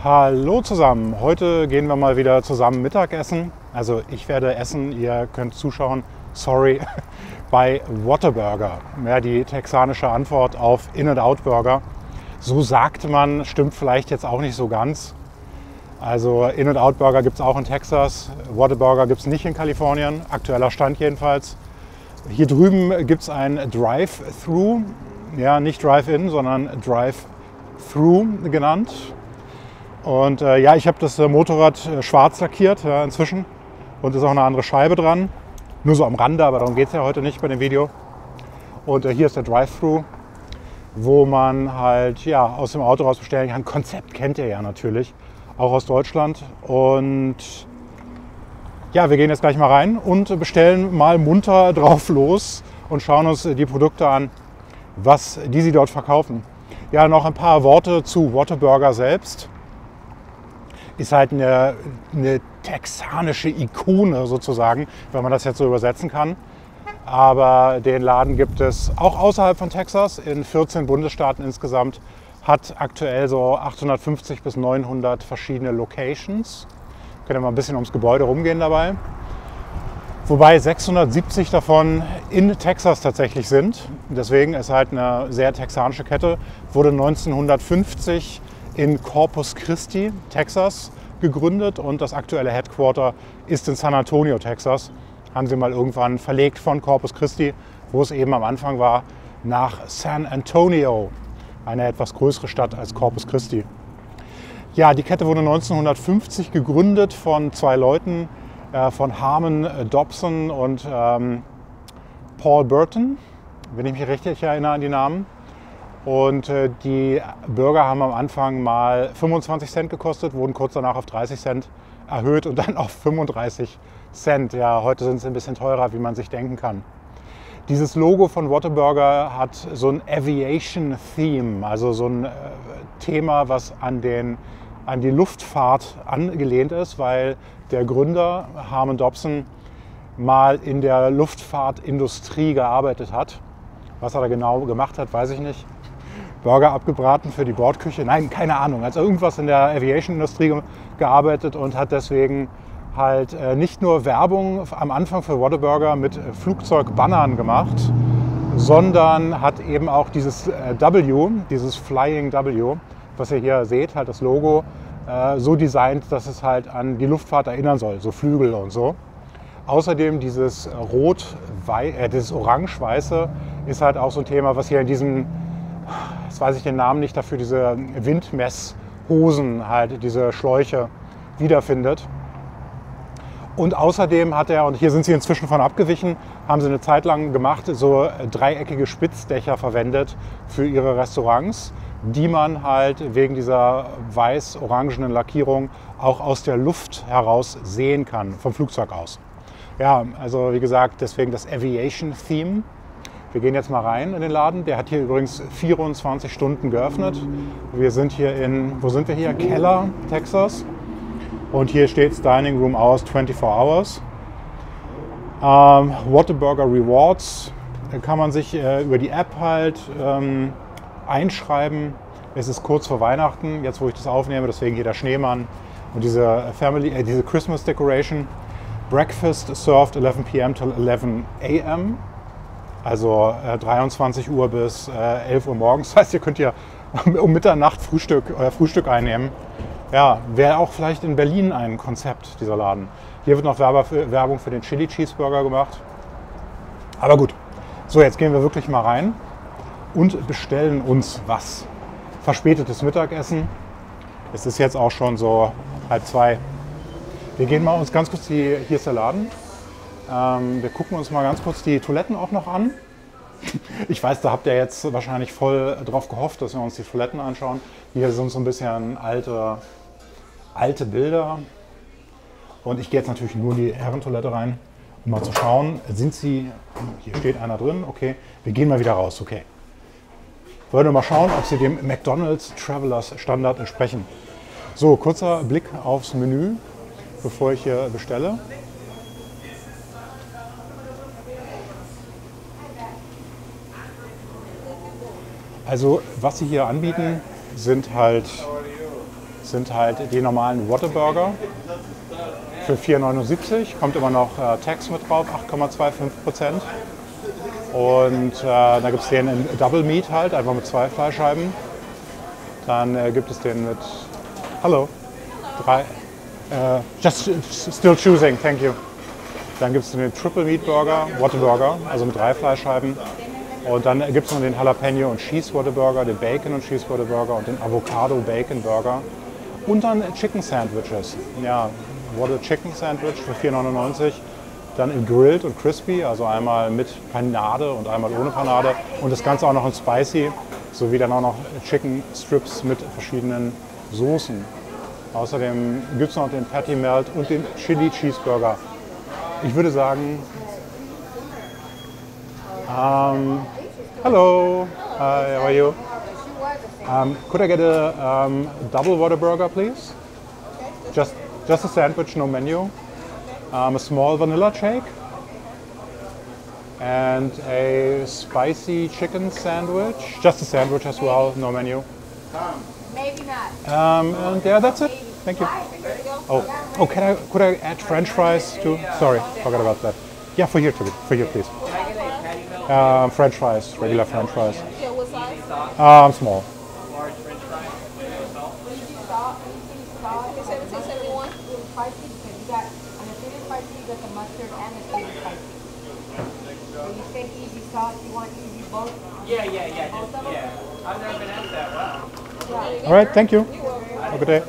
Hallo zusammen, heute gehen wir mal wieder zusammen Mittagessen. Also ich werde essen, ihr könnt zuschauen, sorry, bei Whataburger. Ja, die texanische Antwort auf In-N-Out Burger. So sagt man, stimmt vielleicht jetzt auch nicht so ganz. Also In-N-Out Burger gibt es auch in Texas, Whataburger gibt es nicht in Kalifornien, aktueller Stand jedenfalls. Hier drüben gibt es ein Drive-Thru, ja nicht Drive-In, sondern Drive-Thru genannt. Und ja, ich habe das Motorrad schwarz lackiert inzwischen und ist auch eine andere Scheibe dran. Nur so am Rande, aber darum geht es ja heute nicht bei dem Video. Und hier ist der Drive-Thru, wo man halt ja, aus dem Auto raus bestellen kann. Konzept kennt ihr ja natürlich, auch aus Deutschland. Und ja, wir gehen jetzt gleich mal rein und bestellen mal munter drauf los und schauen uns die Produkte an, was sie dort verkaufen. Ja, noch ein paar Worte zu Whataburger selbst. Ist halt eine texanische Ikone sozusagen, wenn man das jetzt so übersetzen kann. Aber den Laden gibt es auch außerhalb von Texas, in 14 Bundesstaaten insgesamt, hat aktuell so 850 bis 900 verschiedene Locations. Können wir mal ein bisschen ums Gebäude rumgehen dabei. Wobei 670 davon in Texas tatsächlich sind. Deswegen ist halt eine sehr texanische Kette. Wurde 1950 in Corpus Christi, Texas, gegründet und das aktuelle Headquarter ist in San Antonio, Texas. Haben sie mal irgendwann verlegt von Corpus Christi, wo es eben am Anfang war, nach San Antonio, eine etwas größere Stadt als Corpus Christi. Ja, die Kette wurde 1950 gegründet von zwei Leuten, von Harmon Dobson und Paul Burton, wenn ich mich richtig erinnere an die Namen. Und die Burger haben am Anfang mal 25 Cent gekostet, wurden kurz danach auf 30 Cent erhöht und dann auf 35 Cent. Ja, heute sind sie ein bisschen teurer, wie man sich denken kann. Dieses Logo von Whataburger hat so ein Aviation-Theme, also so ein Thema, was an die Luftfahrt angelehnt ist, weil der Gründer Harmon Dobson mal in der Luftfahrtindustrie gearbeitet hat. Was er da genau gemacht hat, weiß ich nicht. Burger abgebraten für die Bordküche? Nein, keine Ahnung. Er hat irgendwas in der Aviation-Industrie gearbeitet und hat deswegen halt nicht nur Werbung am Anfang für Whataburger mit Flugzeugbannern gemacht, sondern hat eben auch dieses W, dieses Flying W, was ihr hier seht, halt das Logo, so designt, dass es halt an die Luftfahrt erinnern soll, so Flügel und so. Außerdem dieses dieses Orange-Weiße ist halt auch so ein Thema, was hier in diesen, jetzt weiß ich den Namen nicht dafür, diese Windmesshosen, halt diese Schläuche wiederfindet. Und außerdem hat er, und hier sind sie inzwischen von abgewichen, haben sie eine Zeit lang gemacht, so dreieckige Spitzdächer verwendet für ihre Restaurants, die man halt wegen dieser weiß-orangenen Lackierung auch aus der Luft heraus sehen kann, vom Flugzeug aus. Ja, also wie gesagt, deswegen das Aviation-Theme. Wir gehen jetzt mal rein in den Laden. Der hat hier übrigens 24 Stunden geöffnet. Wir sind hier wo sind wir hier? Keller, Texas. Und hier steht Dining Room Hours 24 Hours. Whataburger Rewards kann man sich über die App halt einschreiben. Es ist kurz vor Weihnachten, jetzt wo ich das aufnehme, deswegen hier der Schneemann und diese diese Christmas Decoration. Breakfast served 11 p.m. till 11 a.m. Also 23 Uhr bis 11 Uhr morgens. Das heißt, ihr könnt hier um Mitternacht Frühstück einnehmen. Ja, wäre auch vielleicht in Berlin ein Konzept, dieser Laden. Hier wird noch Werbung für den Chili Cheeseburger gemacht. Aber gut, so jetzt gehen wir wirklich mal rein und bestellen uns was. Verspätetes Mittagessen. Es ist jetzt auch schon so 1:30. Wir gehen mal uns ganz kurz hier ist der Laden. Wir gucken uns mal ganz kurz die Toiletten auch noch an. Ich weiß, da habt ihr jetzt wahrscheinlich voll drauf gehofft, dass wir uns die Toiletten anschauen. Hier sind so ein bisschen alte Bilder. Und ich gehe jetzt natürlich nur in die Herrentoilette rein, um mal zu schauen, sind sie, hier steht einer drin, okay, wir gehen mal wieder raus, okay. Wollen wir mal schauen, ob sie dem McDonald's Travelers Standard entsprechen. So, kurzer Blick aufs Menü, bevor ich hier bestelle. Also was sie hier anbieten, sind halt sind halt die normalen Whataburger für 4,79. Kommt immer noch Tax mit drauf, 8,25%. Und da gibt es den in Double Meat halt, einfach mit 2 Fleischscheiben. Dann gibt es den mit, hallo, 3, just still choosing, thank you. Dann gibt es den Triple Meat Burger, Whataburger, also mit 3 Fleischscheiben. Und dann gibt es noch den Jalapeno und Cheese Whataburger, den Bacon und Cheese Whataburger und den Avocado Bacon Burger. Und dann Chicken Sandwiches. Ja, Whata Chicken Sandwich für 4,99. Dann in Grilled und Crispy, also einmal mit Panade und einmal ohne Panade. Und das Ganze auch noch in Spicy, sowie dann auch noch Chicken Strips mit verschiedenen Soßen. Außerdem gibt es noch den Patty Melt und den Chili Cheeseburger. Ich würde sagen, hello, hi, how are you? Could I get a double Whataburger, please? Just a sandwich, no menu. A small vanilla shake and a spicy chicken sandwich. Just a sandwich as well, no menu. Maybe not. And yeah, that's it. Thank you. Oh, could I add French fries too? Sorry, forgot about that. Yeah, for here please. French fries, regular French fries. Yeah, what size? Small. Large French fries, salt. It's 1771. Spicy because you got on the chili spicy you got the mustard and the chili spicy. So you said easy sauce, you want easy both? Yeah. I've never been asked that. Wow. All right, thank you. Have a good day.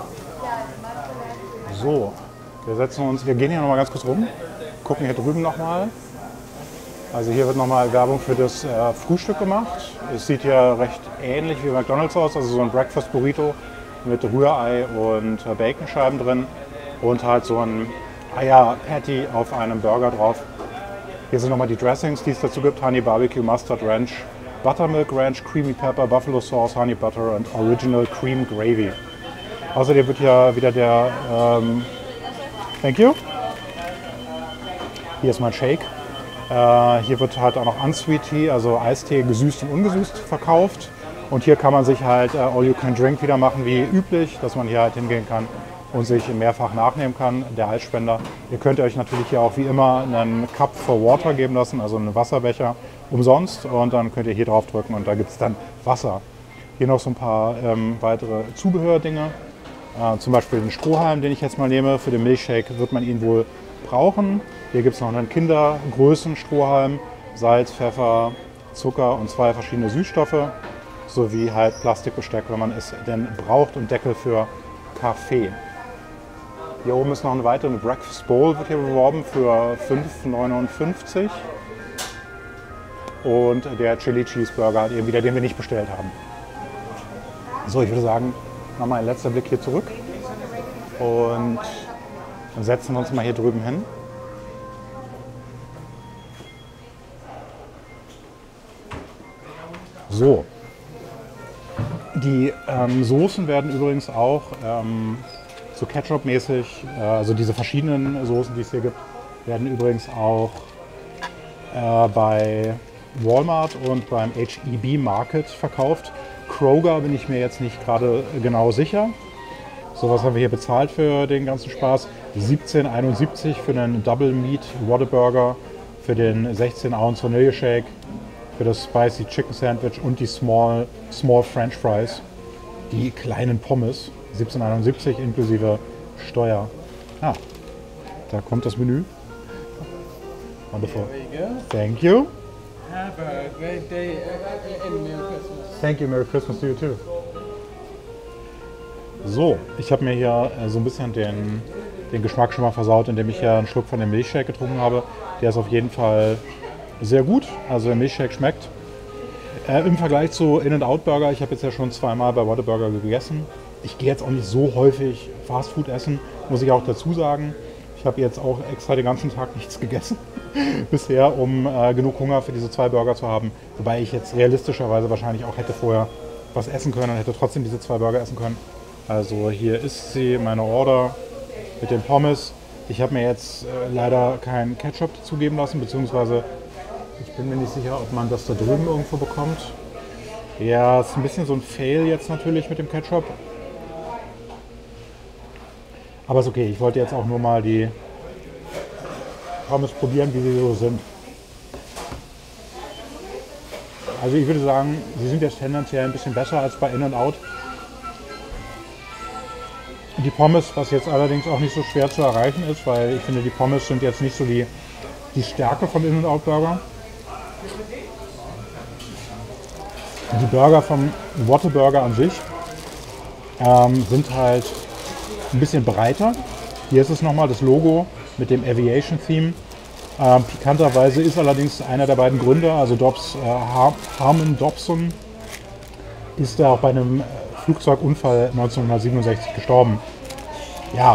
So, wir gehen hier nochmal ganz kurz rum, gucken hier drüben nochmal. Also hier wird nochmal Werbung für das Frühstück gemacht. Es sieht ja recht ähnlich wie McDonald's aus, also so ein Breakfast Burrito mit Rührei und Baconscheiben drin und halt so ein Eier-Patty auf einem Burger drauf. Hier sind nochmal die Dressings, die es dazu gibt. Honey Barbecue, Mustard Ranch, Buttermilk Ranch, Creamy Pepper, Buffalo Sauce, Honey Butter und Original Cream Gravy. Außerdem wird hier wieder der, thank you. Hier ist mein Shake. Hier wird halt auch noch Unsweet Tea, also Eistee, gesüßt und ungesüßt verkauft. Und hier kann man sich halt All You Can Drink wieder machen, wie üblich, dass man hier halt hingehen kann und sich mehrfach nachnehmen kann, der Eisspender. Ihr könnt euch natürlich hier auch wie immer einen Cup for Water geben lassen, also einen Wasserbecher umsonst. Und dann könnt ihr hier drauf drücken und da gibt es dann Wasser. Hier noch so ein paar weitere Zubehördinge. Zum Beispiel den Strohhalm, den ich jetzt mal nehme. Für den Milchshake wird man ihn wohl brauchen. Hier gibt es noch einen Kindergrößen-Strohhalm, Salz, Pfeffer, Zucker und 2 verschiedene Süßstoffe, sowie halt Plastikbesteck, wenn man es denn braucht, und Deckel für Kaffee. Hier oben ist noch eine weitere Breakfast Bowl, wird hier beworben für 5,59 €. Und der Chili Cheeseburger, eben wieder, den wir nicht bestellt haben. So, ich würde sagen, nochmal ein letzter Blick hier zurück und dann setzen wir uns mal hier drüben hin. So, die Soßen werden übrigens auch so Ketchup-mäßig, also diese verschiedenen Soßen, die es hier gibt, werden übrigens auch bei Walmart und beim H-E-B Market verkauft. Kroger bin ich mir jetzt nicht gerade genau sicher. So, was haben wir hier bezahlt für den ganzen Spaß? 17,71 € für einen Double Meat Whataburger, für den 16 Ounce Vanille Shake, für das Spicy Chicken Sandwich und die Small French Fries, die kleinen Pommes. 17,71 € inklusive Steuer. Ah, da kommt das Menü. Wonderful. There you go. Thank you. Have a great day and Merry Christmas. Thank you, Merry Christmas to you too. So, ich habe mir hier so ein bisschen den Geschmack schon mal versaut, indem ich hier einen Schluck von dem Milchshake getrunken habe. Der ist auf jeden Fall sehr gut, also der Milchshake schmeckt. Im Vergleich zu In-N-Out Burger, ich habe jetzt ja schon zweimal bei Whataburger gegessen. Ich gehe jetzt auch nicht so häufig Fastfood essen, muss ich auch dazu sagen. Ich habe jetzt auch extra den ganzen Tag nichts gegessen bisher, um genug Hunger für diese 2 Burger zu haben. Wobei ich jetzt realistischerweise wahrscheinlich auch hätte vorher was essen können und hätte trotzdem diese 2 Burger essen können. Also hier ist sie, meine Order mit den Pommes. Ich habe mir jetzt leider keinen Ketchup dazugeben lassen, beziehungsweise ich bin mir nicht sicher, ob man das da drüben irgendwo bekommt. Ja, ist ein bisschen so ein Fail jetzt natürlich mit dem Ketchup. Aber ist okay, ich wollte jetzt auch nur mal die Pommes probieren, wie sie so sind. Also ich würde sagen, sie sind jetzt tendenziell ein bisschen besser als bei In-N-Out. Die Pommes, was jetzt allerdings auch nicht so schwer zu erreichen ist, weil ich finde, die Pommes sind jetzt nicht so die Stärke vom In-N-Out-Burger. Die Burger vom Whataburger an sich sind halt ein bisschen breiter. Hier ist es nochmal das Logo mit dem Aviation Theme. Pikanterweise ist allerdings einer der beiden Gründer, also Harmon Dobson, ist da auch bei einem Flugzeugunfall 1967 gestorben. Ja,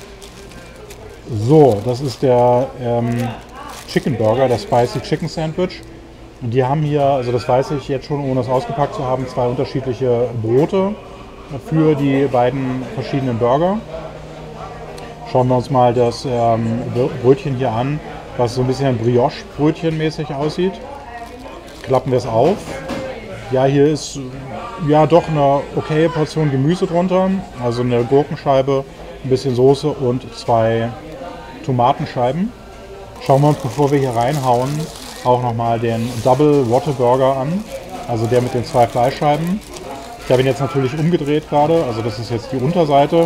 so, das ist der Chicken Burger, das Spicy Chicken Sandwich. Und die haben hier, also das weiß ich jetzt schon, ohne es ausgepackt zu haben, zwei unterschiedliche Brote für die beiden verschiedenen Burger. Schauen wir uns mal das Brötchen hier an, was so ein bisschen Brioche-Brötchen mäßig aussieht. Klappen wir es auf. Ja, hier ist ja doch eine okaye Portion Gemüse drunter. Also eine Gurkenscheibe, ein bisschen Soße und zwei Tomatenscheiben. Schauen wir uns, bevor wir hier reinhauen, auch nochmal den Double Whataburger an. Also der mit den zwei Fleischscheiben. Ich habe ihn jetzt natürlich umgedreht gerade, also das ist jetzt die Unterseite.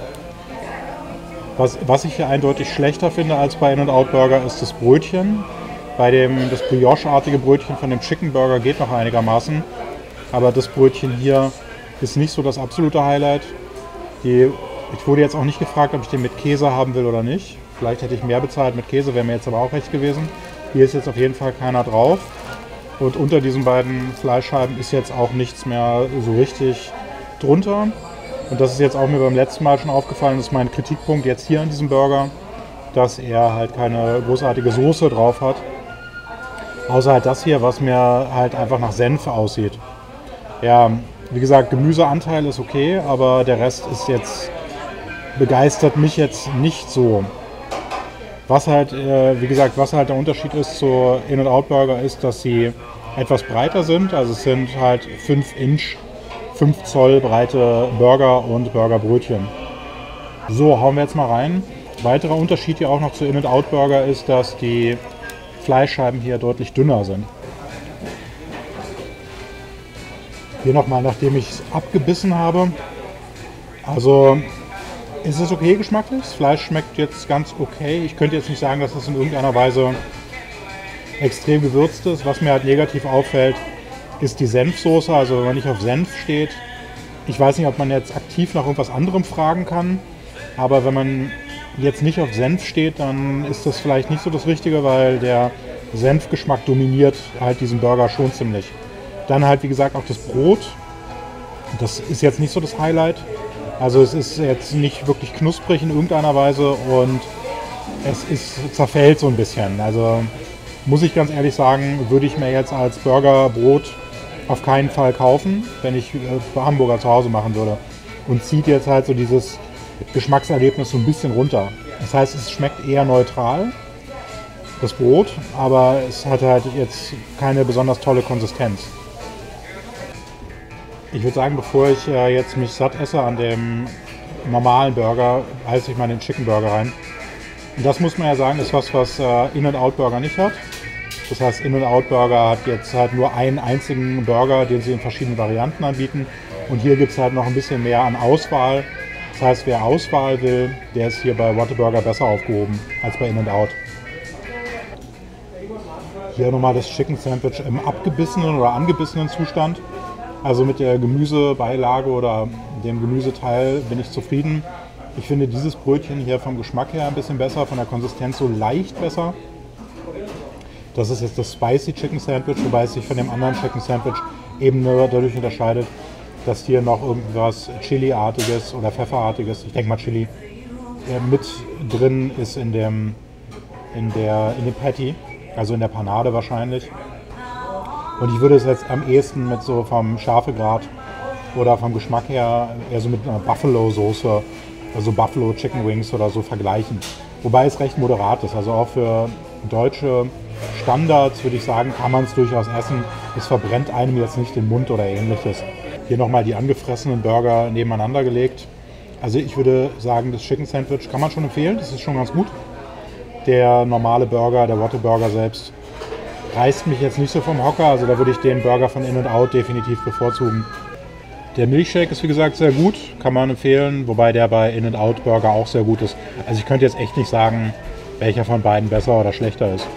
Was ich hier eindeutig schlechter finde als bei In-N-Out Burger ist das Brötchen. Das Brioche-artige Brötchen von dem Chicken Burger geht noch einigermaßen. Aber das Brötchen hier ist nicht so das absolute Highlight. Ich wurde jetzt auch nicht gefragt, ob ich den mit Käse haben will oder nicht. Vielleicht hätte ich mehr bezahlt mit Käse, wäre mir jetzt aber auch recht gewesen. Hier ist jetzt auf jeden Fall keiner drauf. Und unter diesen beiden Fleischscheiben ist jetzt auch nichts mehr so richtig drunter. Und das ist jetzt auch mir beim letzten Mal schon aufgefallen, das ist mein Kritikpunkt jetzt hier an diesem Burger, dass er halt keine großartige Soße drauf hat. Außer halt das hier, was mir halt einfach nach Senf aussieht. Ja, wie gesagt, Gemüseanteil ist okay, aber der Rest ist jetzt, begeistert mich jetzt nicht so. Was halt, wie gesagt, was halt der Unterschied ist zu In-N-Out Burger ist, dass sie etwas breiter sind. Also es sind halt 5 Inch, 5 Zoll breite Burger und Burgerbrötchen. So, hauen wir jetzt mal rein. Weiterer Unterschied hier auch noch zu In-N-Out Burger ist, dass die Fleischscheiben hier deutlich dünner sind. Hier nochmal, nachdem ich es abgebissen habe. Also ist es okay geschmacklich. Das Fleisch schmeckt jetzt ganz okay. Ich könnte jetzt nicht sagen, dass es in irgendeiner Weise extrem gewürzt ist. Was mir halt negativ auffällt, ist die Senfsoße. Also wenn man nicht auf Senf steht, ich weiß nicht, ob man jetzt aktiv nach irgendwas anderem fragen kann, aber wenn man jetzt nicht auf Senf steht, dann ist das vielleicht nicht so das Richtige, weil der Senfgeschmack dominiert halt diesen Burger schon ziemlich. Dann halt, wie gesagt, auch das Brot. Das ist jetzt nicht so das Highlight. Also es ist jetzt nicht wirklich knusprig in irgendeiner Weise und es zerfällt so ein bisschen. Also muss ich ganz ehrlich sagen, würde ich mir jetzt als Burgerbrot auf keinen Fall kaufen, wenn ich Hamburger zu Hause machen würde. Und zieht jetzt halt so dieses Geschmackserlebnis so ein bisschen runter. Das heißt, es schmeckt eher neutral, das Brot, aber es hat halt jetzt keine besonders tolle Konsistenz. Ich würde sagen, bevor ich jetzt mich satt esse an dem normalen Burger, heiße ich mal den Chicken Burger rein. Und das muss man ja sagen, ist was In-N-Out Burger nicht hat. Das heißt, In-N-Out Burger hat jetzt halt nur einen einzigen Burger, den sie in verschiedenen Varianten anbieten. Und hier gibt es halt noch ein bisschen mehr an Auswahl. Das heißt, wer Auswahl will, der ist hier bei Whataburger besser aufgehoben als bei In-N-Out. Hier nochmal das Chicken Sandwich im abgebissenen oder angebissenen Zustand. Also mit der Gemüsebeilage oder dem Gemüseteil bin ich zufrieden. Ich finde dieses Brötchen hier vom Geschmack her ein bisschen besser, von der Konsistenz so leicht besser. Das ist jetzt das Spicy Chicken Sandwich, wobei es sich von dem anderen Chicken Sandwich eben nur dadurch unterscheidet, dass hier noch irgendwas Chili-artiges oder Pfefferartiges, ich denke mal Chili, mit drin ist in dem Patty, also in der Panade wahrscheinlich. Und ich würde es jetzt am ehesten mit so vom Schärfegrad oder vom Geschmack her eher so mit einer Buffalo-Soße, also Buffalo Chicken Wings oder so vergleichen. Wobei es recht moderat ist, also auch für deutsche Standards würde ich sagen, kann man es durchaus essen. Es verbrennt einem jetzt nicht den Mund oder ähnliches. Hier nochmal die angefressenen Burger nebeneinander gelegt. Also ich würde sagen, das Chicken Sandwich kann man schon empfehlen, das ist schon ganz gut. Der normale Burger, der Whataburger selbst, reißt mich jetzt nicht so vom Hocker, also da würde ich den Burger von In-N-Out definitiv bevorzugen. Der Milkshake ist wie gesagt sehr gut, kann man empfehlen, wobei der bei In-N-Out Burger auch sehr gut ist. Also ich könnte jetzt echt nicht sagen, welcher von beiden besser oder schlechter ist.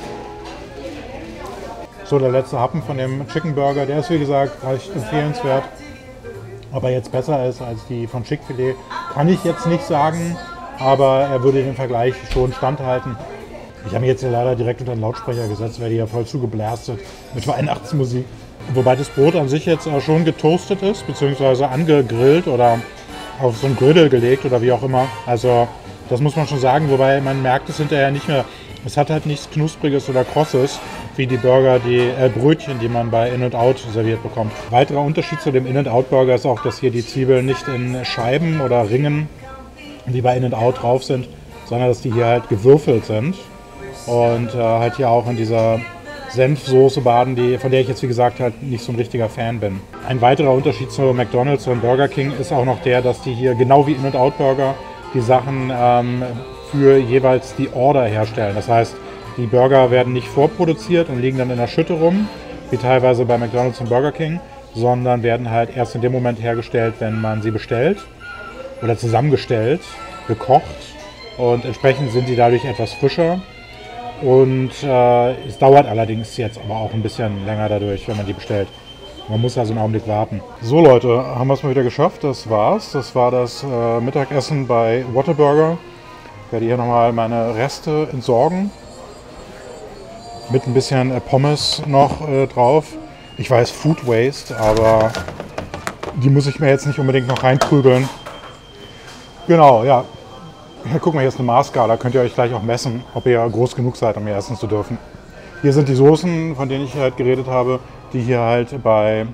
So, der letzte Happen von dem Chicken Burger, der ist wie gesagt recht empfehlenswert. Ob er jetzt besser ist als die von Chick-fil-A, kann ich jetzt nicht sagen, aber er würde den Vergleich schon standhalten. Ich habe mich jetzt hier leider direkt unter den Lautsprecher gesetzt, werde hier voll zugeblastet mit Weihnachtsmusik. Wobei das Brot an sich jetzt auch schon getoastet ist, beziehungsweise angegrillt oder auf so einen Griddle gelegt oder wie auch immer. Also das muss man schon sagen, wobei man merkt es hinterher nicht mehr. Es hat halt nichts Knuspriges oder Krosses, wie die Burger, die Brötchen, die man bei In-N-Out serviert bekommt. Weiterer Unterschied zu dem In-N-Out Burger ist auch, dass hier die Zwiebeln nicht in Scheiben oder Ringen wie bei In-N-Out drauf sind, sondern dass die hier halt gewürfelt sind und halt hier auch in dieser Senfsoße baden, von der ich jetzt wie gesagt halt nicht so ein richtiger Fan bin. Ein weiterer Unterschied zu McDonald's und Burger King ist auch noch der, dass die hier genau wie In-N-Out Burger die Sachen für jeweils die Order herstellen. Das heißt, die Burger werden nicht vorproduziert und liegen dann in der Schütte rum, wie teilweise bei McDonald's und Burger King, sondern werden halt erst in dem Moment hergestellt, wenn man sie bestellt oder zusammengestellt, gekocht und entsprechend sind die dadurch etwas frischer. Und es dauert allerdings jetzt aber auch ein bisschen länger dadurch, wenn man die bestellt. Man muss also einen Augenblick warten. So Leute, haben wir es mal wieder geschafft. Das war's. Das war das Mittagessen bei Whataburger. Ich werde hier nochmal meine Reste entsorgen. Mit ein bisschen Pommes noch drauf. Ich weiß, Food Waste, aber die muss ich mir jetzt nicht unbedingt noch reinprügeln. Genau, ja. Ja, guck mal, hier ist eine Maßskala. Könnt ihr euch gleich auch messen, ob ihr groß genug seid, um hier essen zu dürfen. Hier sind die Soßen, von denen ich halt geredet habe, die hier halt bei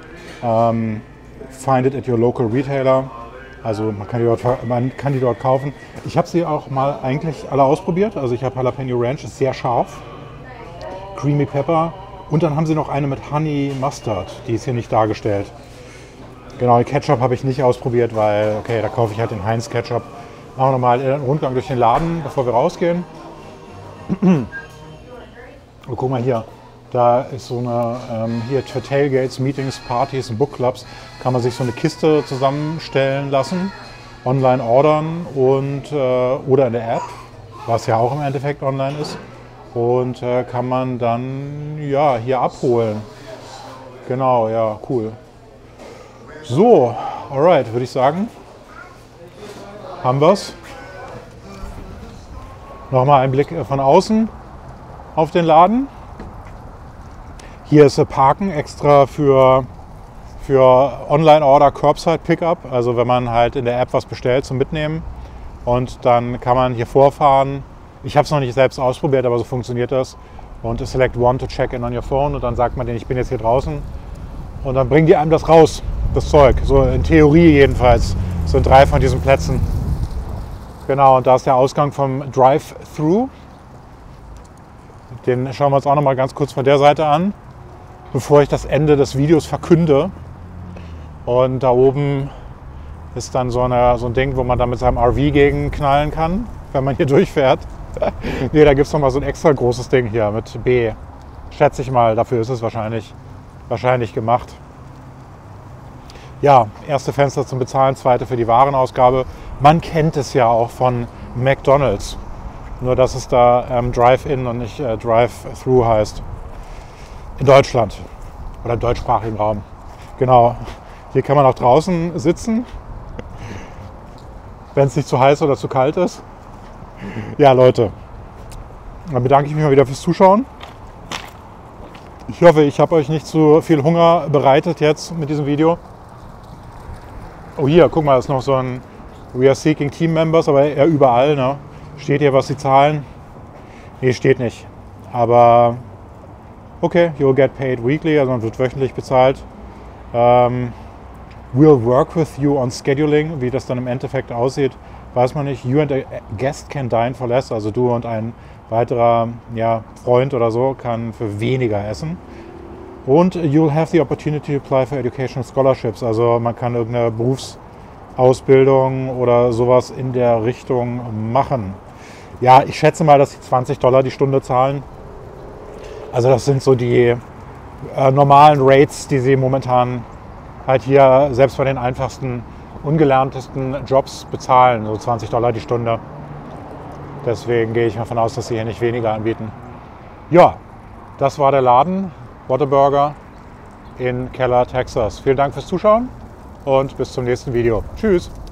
Find it at your local retailer. Also man kann die dort kaufen. Ich habe sie auch mal eigentlich alle ausprobiert. Also ich habe Jalapeno Ranch, ist sehr scharf. Creamy Pepper. Und dann haben sie noch eine mit Honey Mustard. Die ist hier nicht dargestellt. Genau, den Ketchup habe ich nicht ausprobiert, weil, okay, da kaufe ich halt den Heinz Ketchup. Machen wir nochmal einen Rundgang durch den Laden, bevor wir rausgehen. Und guck mal hier, da ist so eine, hier für Tailgates, Meetings, Partys und Bookclubs kann man sich so eine Kiste zusammenstellen lassen, online ordern und, oder in der App, was ja auch im Endeffekt online ist. Und kann man dann ja, hier abholen. Genau, ja, cool. So, alright, würde ich sagen. Haben wir es. Nochmal ein Blick von außen auf den Laden. Hier ist Parken extra für Online-Order, Curbside-Pickup. Also wenn man halt in der App was bestellt zum Mitnehmen. Und dann kann man hier vorfahren. Ich habe es noch nicht selbst ausprobiert, aber so funktioniert das. Und select one to check in on your phone. Und dann sagt man denen, ich bin jetzt hier draußen. Und dann bringen die einem das raus, das Zeug. So in Theorie jedenfalls. Das sind 3 von diesen Plätzen. Genau, und da ist der Ausgang vom Drive-Thru. Den schauen wir uns auch noch mal ganz kurz von der Seite an, bevor ich das Ende des Videos verkünde. Und da oben ist dann so ein Ding, wo man dann mit seinem RV gegenknallen kann, wenn man hier durchfährt. Ne, da gibt es noch mal so ein extra großes Ding hier mit B. Schätze ich mal, dafür ist es wahrscheinlich gemacht. Ja, erste Fenster zum Bezahlen, zweite für die Warenausgabe. Man kennt es ja auch von McDonald's. Nur, dass es da Drive-In und nicht Drive-Thru heißt. In Deutschland oder im deutschsprachigen Raum. Genau. Hier kann man auch draußen sitzen, wenn es nicht zu heiß oder zu kalt ist. Ja, Leute, dann bedanke ich mich mal wieder fürs Zuschauen. Ich hoffe, ich habe euch nicht zu viel Hunger bereitet jetzt mit diesem Video. Oh, hier, guck mal, ist noch so ein We are seeking Team Members, aber eher überall. Ne? Steht hier, was sie zahlen? Nee, steht nicht. Aber okay, you'll get paid weekly, also man wird wöchentlich bezahlt. We'll work with you on scheduling. Wie das dann im Endeffekt aussieht, weiß man nicht. You and a guest can dine for less, also du und ein weiterer Freund oder so kann für weniger essen. Und you'll have the opportunity to apply for educational scholarships, also man kann irgendeine Ausbildung oder sowas in der Richtung machen. Ja, ich schätze mal, dass sie $20 die Stunde zahlen. Also das sind so die normalen Rates, die sie momentan halt hier selbst bei den einfachsten, ungelerntesten Jobs bezahlen, so $20 die Stunde. Deswegen gehe ich mal davon aus, dass sie hier nicht weniger anbieten. Ja, das war der Laden Whataburger in Keller, Texas. Vielen Dank fürs Zuschauen und bis zum nächsten Video. Tschüss!